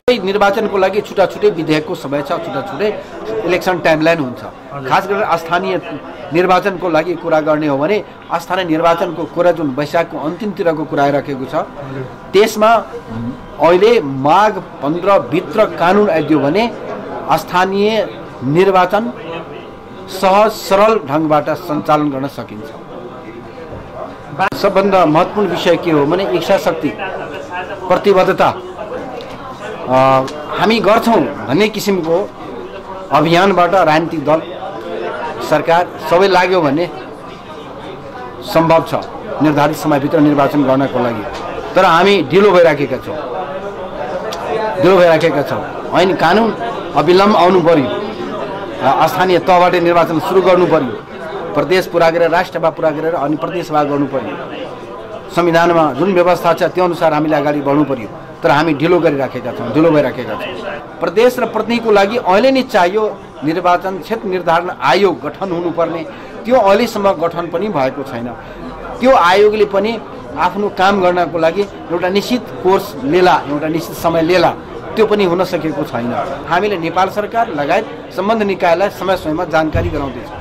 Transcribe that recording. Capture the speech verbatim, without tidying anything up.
निर्वाचनको लागि छुट्टा छुट्टै विधेयकको समय छ, छुट्टा छुट्टै इलेक्सन टाइमलाइन हुन्छ। खास गरेर स्थानीय निर्वाचनको लागि कुरा गर्ने हो भने स्थानीय निर्वाचनको कुरा जुन वैशाखको अन्तिमतिरको कुरा आइराखेको छ, त्यसमा अहिले माघ पन्ध्र भित्र कानुन आइदियो भने स्थानीय निर्वाचन सहज सरल ढङ्गबाट सञ्चालन गर्न सकिन्छ। सबभन्दा महत्त्वपूर्ण विषय के हो भने इच्छा शक्ति, प्रतिबद्धता हामी गर्छौँ भन्ने किसिमको अभियानबाट राजनीतिक दल सरकार सबै लाग्यो भने सम्भव छ निर्धारित समयभित्र निर्वाचन गर्नको लागि। तर हामी ढिलो भइराखेका छौँ ढिलो भइराखेका छौँ ऐन कानुन अविलम्ब आउनु पर्यो, स्थानीय तहबाट निर्वाचन सुरु गर्नु पर्यो, प्रदेश पुरा गरेर राष्ट्रसभा पुरा गरेर अनि प्रदेशसभा गर्नु पर्यो। संविधानमा जुन व्यवस्था छ त्यो अनुसार हामीले अगाडि बढ्नु पर्यो। तर हामी ढिलो गरिराखेका छौँ ढिलो भइराखेका छौँ। प्रदेश र प्रतिनिधिको लागि अहिले नै चाहियो निर्वाचन क्षेत्र निर्धारण आयोग गठन हुनुपर्ने, त्यो अहिलेसम्म गठन पनि भएको छैन। त्यो आयोगले पनि आफ्नो काम गर्नको लागि एउटा निश्चित कोर्स लिएला, एउटा निश्चित समय लिएला, त्यो पनि हुन सकेको छैन। हामीले नेपाल सरकार लगायत सम्बन्धित निकायलाई समय समयमा जानकारी गराउँदैछौँ।